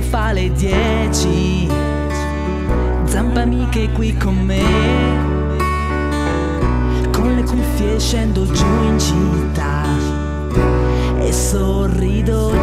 fa le 10, Zampa amiche è qui con me, con le cuffie scendo giù in città e sorrido